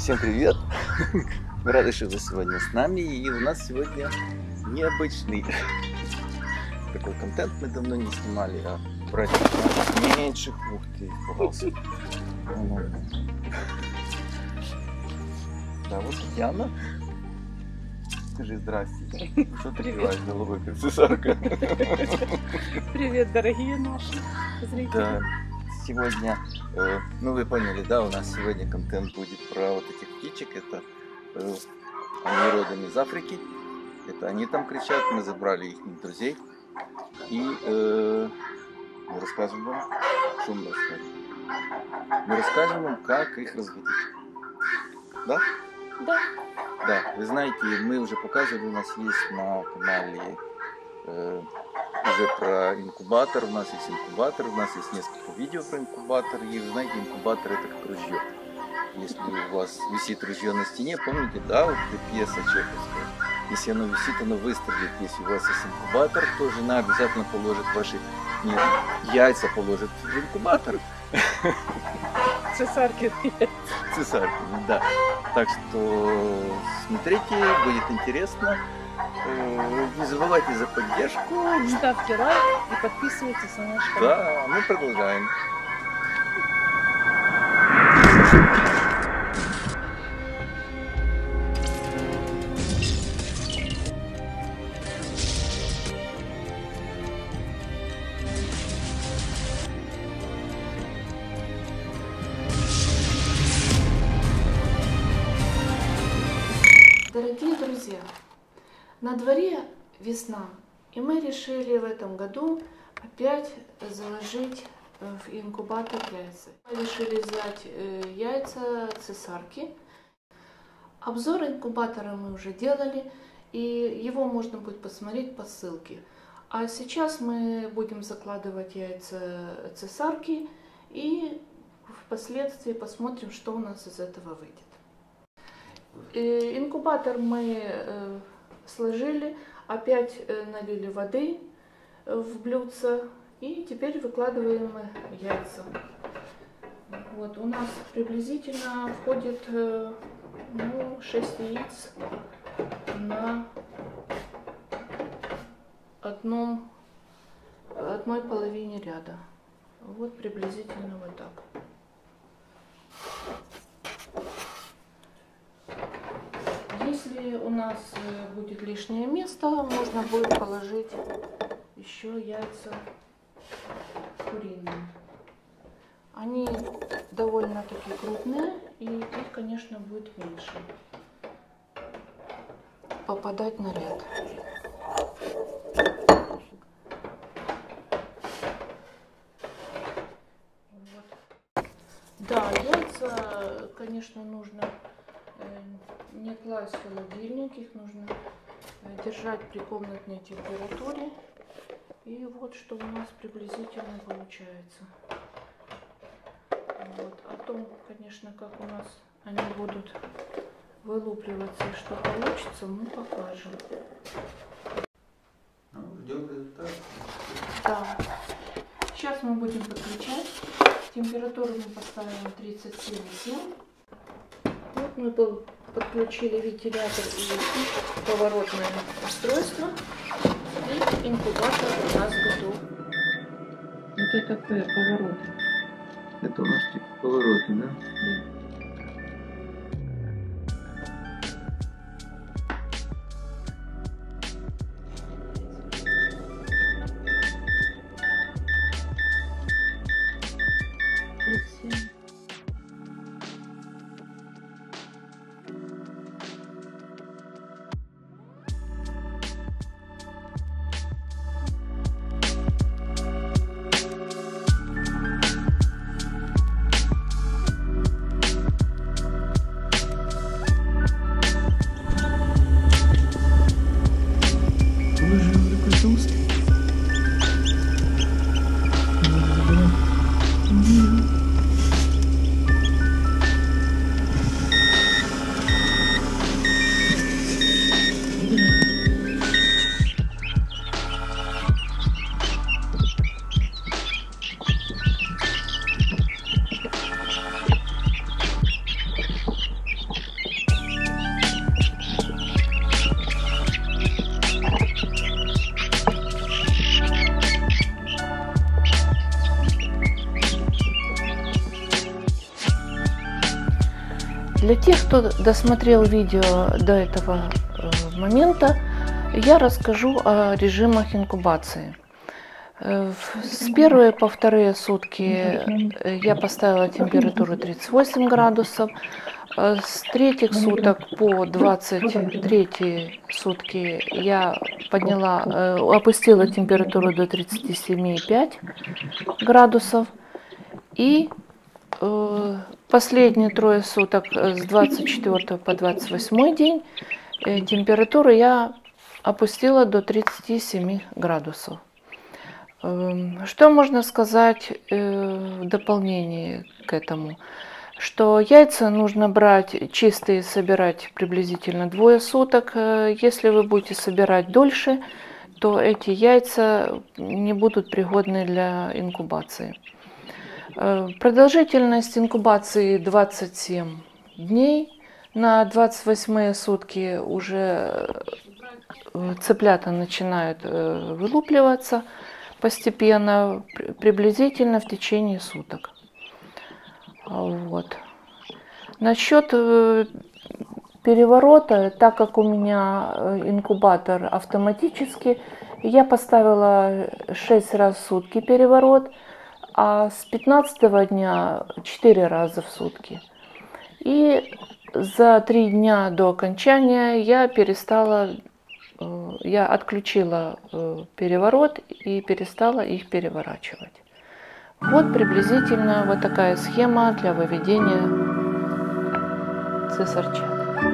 Всем привет! Мы рады, что вы сегодня с нами. И у нас сегодня необычный такой контент. Мы давно не снимали о братьях наших меньших. Ух ты, испугался. Да, вот Яна. Скажи здрасте. Что ты киваешь головой, как цесарка? Привет, дорогие наши зрители. Да. Сегодня, ну вы поняли, да, у нас сегодня контент будет про вот этих птичек. Это они родом из Африки. Это они там кричат, мы забрали их друзей. И мы расскажем вам, что мы расскажем. Мы расскажем вам, как их разводить. Да? Да. Да, вы знаете, мы уже показывали, у нас есть на канале уже про инкубатор, у нас есть инкубатор, у нас есть несколько видео про инкубатор, и вы знаете, инкубатор это как ружье. Если у вас висит ружье на стене, помните, да, вот эта пьеса чеховская, если оно висит, оно выстрелит. Если у вас есть инкубатор, то жена обязательно положит ваши яйца, положит в инкубатор. Цесарки. Цесарки, да. Так что смотрите, будет интересно. Не забывайте за поддержку. Ставьте лайк и подписывайтесь на наш канал. Да, мы продолжаем. Дорогие друзья, на дворе весна, и мы решили в этом году опять заложить в инкубатор яйца. Мы решили взять яйца цесарки. Обзор инкубатора мы уже делали, и его можно будет посмотреть по ссылке. А сейчас мы будем закладывать яйца цесарки и впоследствии посмотрим, что у нас из этого выйдет. Инкубатор мы сложили, опять налили воды в блюдце и теперь выкладываем яйца. Вот у нас приблизительно входит 6 яиц на одной половине ряда. Вот приблизительно вот так. Если у нас будет лишнее место, можно будет положить еще яйца куриные. Они довольно-таки крупные, и их, конечно, будет меньше попадать на ряд. Вот. Да, яйца, конечно, нужно не класть в холодильник, их нужно держать при комнатной температуре. И вот что у нас приблизительно получается. Вот. О том, конечно, как у нас они будут вылупливаться и что получится, мы покажем. Ждем результат. Да. Сейчас мы будем подключать. Температуру мы поставим 37,7. Вот мы подключили вентилятор и поворотное устройство. И инкубатор у нас готов. Вот это повороты. Это у нас типа повороты, да? Да. Для тех, кто досмотрел видео до этого момента, я расскажу о режимах инкубации. С 1 по 2 сутки я поставила температуру 38 градусов. С 3 суток по 23 сутки я опустила температуру до 37,5 градусов. И последние 3 суток с 24 по 28 день температуру я опустила до 37 градусов. Что можно сказать в дополнение к этому? Что яйца нужно брать чистые, собирать приблизительно 2 суток. Если вы будете собирать дольше, то эти яйца не будут пригодны для инкубации. Продолжительность инкубации 27 дней. На 28 сутки уже цыплята начинают вылупливаться постепенно, приблизительно в течение суток. Вот. Насчет переворота, так как у меня инкубатор автоматический, я поставила 6 раз в сутки переворот, а с 15 дня 4 раза в сутки. И за 3 дня до окончания я отключила переворот и перестала их переворачивать. Вот приблизительно вот такая схема для выведения цесарчат.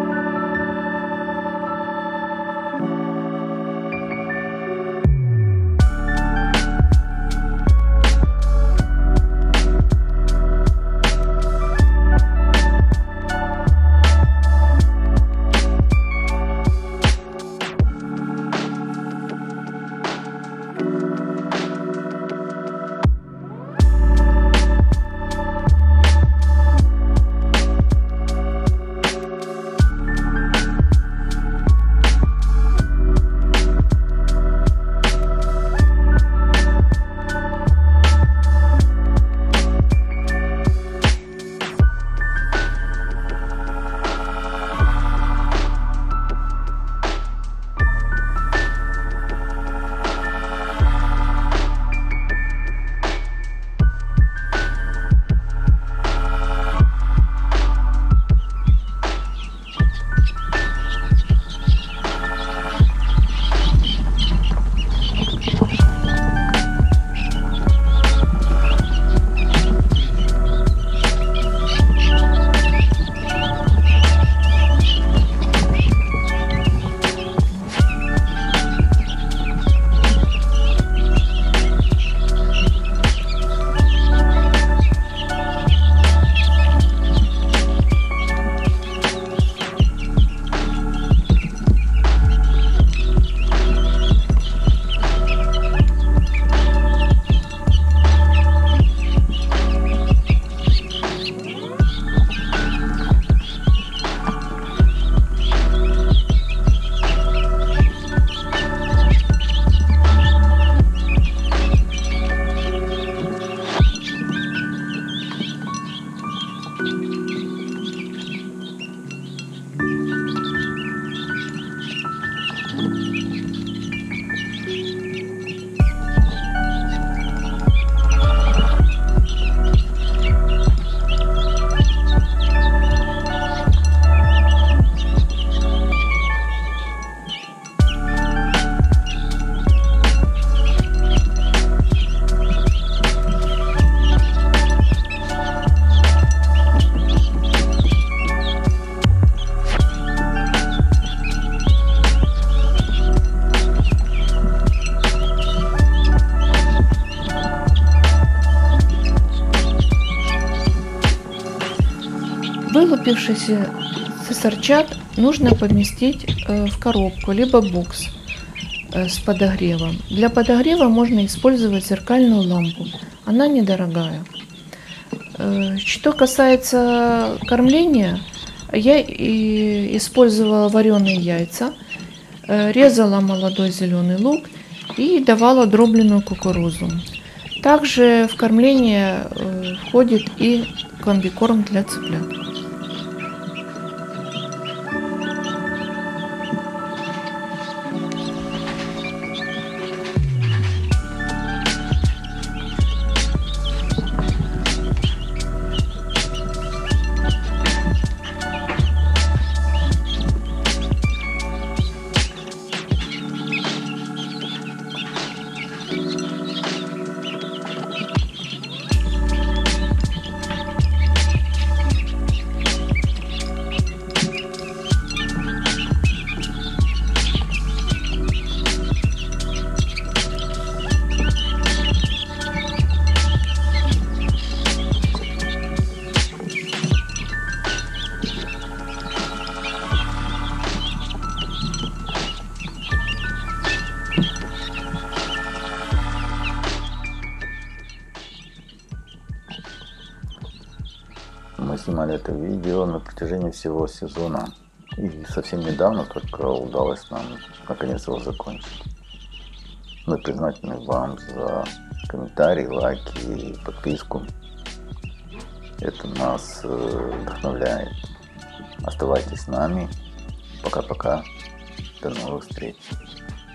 Вылупившихся цесарчат нужно поместить в коробку, либо бокс с подогревом. Для подогрева можно использовать зеркальную лампу, она недорогая. Что касается кормления, я использовала вареные яйца, резала молодой зеленый лук и давала дробленую кукурузу. Также в кормление входит и комбикорм для цыплят. снимали это видео на протяжении всего сезона. И совсем недавно только удалось нам наконец его закончить. Мы признательны вам за комментарии, лайки и подписку. Это нас вдохновляет. Оставайтесь с нами. Пока-пока. До новых встреч.